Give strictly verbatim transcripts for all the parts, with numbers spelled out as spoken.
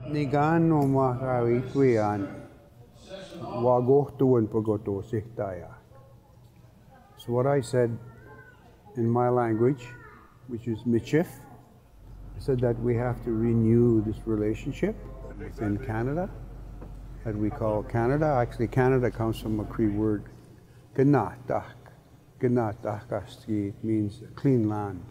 Nigano makawitwian wagohtuan pagoto sihtaya. So what I said in my language, which is Michif, I said that we have to renew this relationship within Canada, that we call Canada. Actually, Canada comes from a Cree word, Ganatak. Ganatakasti means clean land.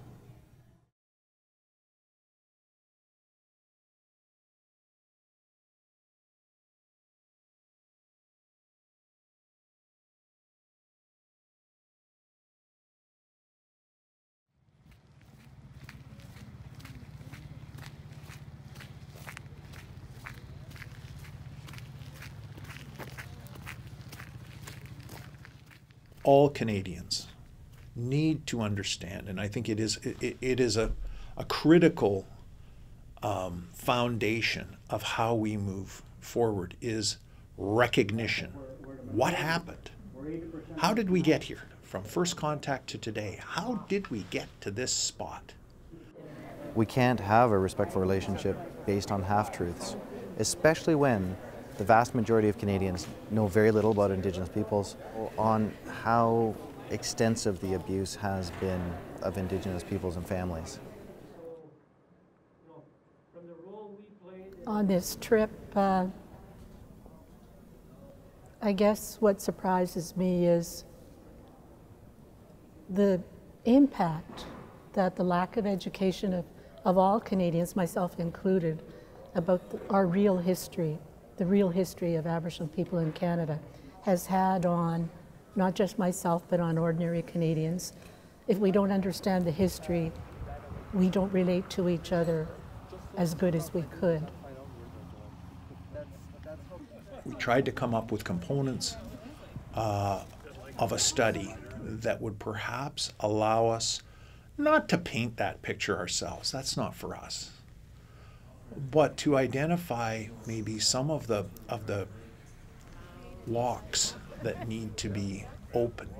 All Canadians need to understand, and I think it is it, it is a, a critical um, foundation of how we move forward, is recognition. What happened? How did we get here? From first contact to today, how did we get to this spot? We can't have a respectful relationship based on half-truths, especially when the vast majority of Canadians know very little about Indigenous peoples, on how extensive the abuse has been of Indigenous peoples and families. On this trip, uh, I guess what surprises me is the impact that the lack of education of, of all Canadians, myself included, about the, our real history, the real history of Aboriginal people in Canada, has had on not just myself, but on ordinary Canadians. If we don't understand the history, we don't relate to each other as good as we could. We tried to come up with components uh, of a study that would perhaps allow us not to paint that picture ourselves, that's not for us, but to identify maybe some of the of the locks that need to be opened.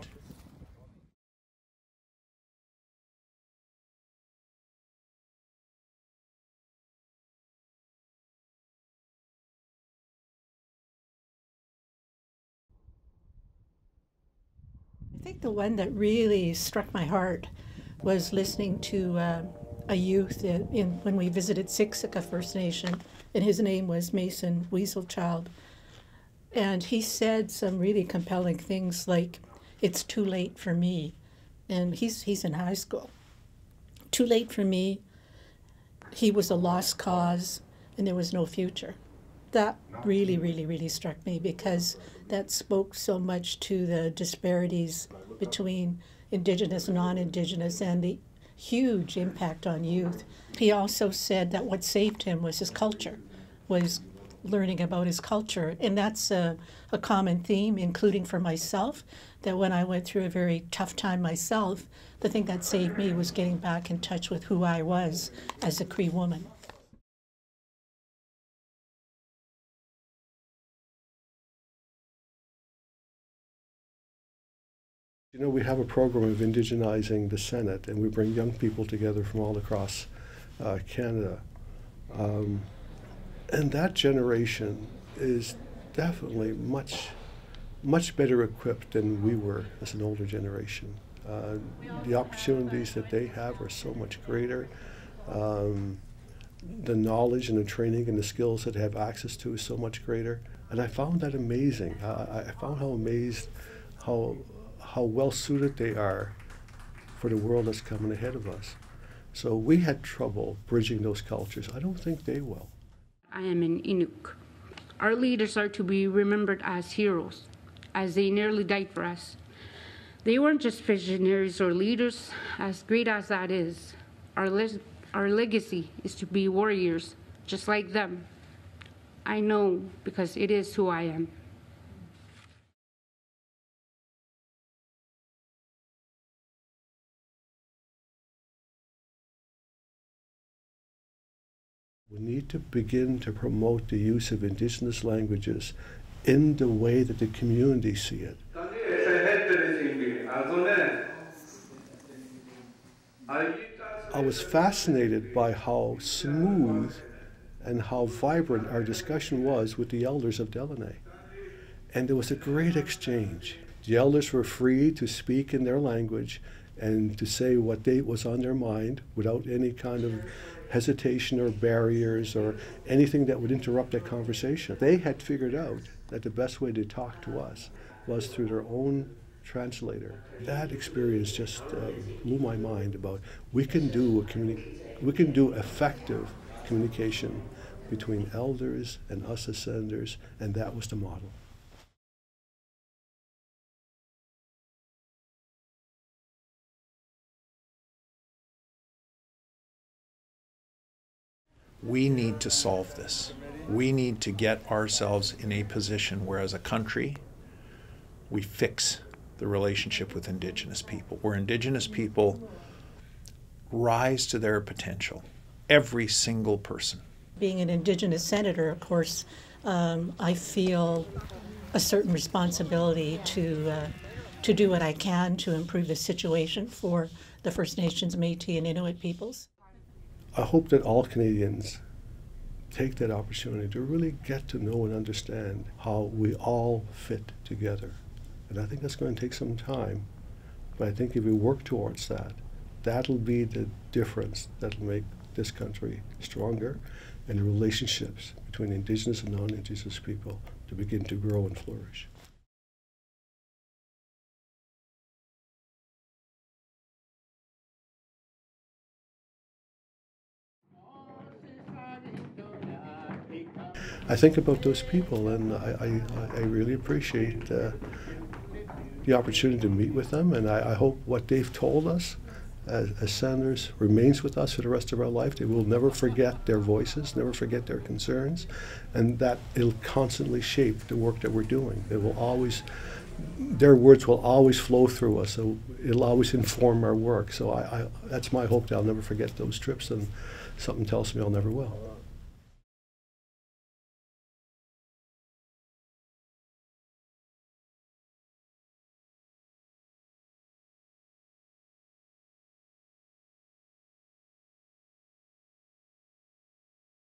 I think the one that really struck my heart was listening to uh, a youth in, in when we visited Siksika First Nation, and his name was Mason Weaselchild. And he said some really compelling things like, "It's too late for me." And he's, he's in high school. Too late for me. He was a lost cause, and there was no future. That really, really, really struck me, because that spoke so much to the disparities between Indigenous and non-Indigenous and the huge impact on youth. He also said that what saved him was his culture, was learning about his culture. And that's a, a common theme, including for myself, that when I went through a very tough time myself, the thing that saved me was getting back in touch with who I was as a Cree woman. You know, we have a program of indigenizing the Senate, and we bring young people together from all across uh, Canada. Um, and that generation is definitely much, much better equipped than we were as an older generation. Uh, the opportunities that they have are so much greater. Um, the knowledge and the training and the skills that they have access to is so much greater. And I found that amazing. Uh, I found how amazed, how how well suited they are for the world that's coming ahead of us. So we had trouble bridging those cultures. I don't think they will. I am an Inuk. Our leaders are to be remembered as heroes, as they nearly died for us. They weren't just visionaries or leaders, as great as that is. Our, le our legacy is to be warriors, just like them. I know, because it is who I am. We need to begin to promote the use of Indigenous languages in the way that the community see it. I was fascinated by how smooth and how vibrant our discussion was with the elders of Delaunay. And there was a great exchange. The elders were free to speak in their language and to say what they was on their mind without any kind of hesitation or barriers or anything that would interrupt that conversation. They had figured out that the best way to talk to us was through their own translator. That experience just uh, blew my mind about we can do a communi- we can do effective communication between elders and us as senators, and that was the model. We need to solve this. We need to get ourselves in a position where, as a country, we fix the relationship with Indigenous people, where Indigenous people rise to their potential, every single person. Being an Indigenous senator, of course, um, I feel a certain responsibility to uh, to do what I can to improve the situation for the First Nations, Métis, and Inuit peoples. I hope that all Canadians take that opportunity to really get to know and understand how we all fit together. And I think that's going to take some time, but I think if we work towards that, that'll be the difference that'll make this country stronger and the relationships between Indigenous and non-Indigenous people to begin to grow and flourish. I think about those people, and I, I, I really appreciate uh, the opportunity to meet with them, and I, I hope what they've told us as, as senators remains with us for the rest of our life. They will never forget their voices, never forget their concerns, and that it'll constantly shape the work that we're doing. It will always, their words will always flow through us, so it'll always inform our work. So I, I, that's my hope that I'll never forget those trips, and something tells me I'll never will.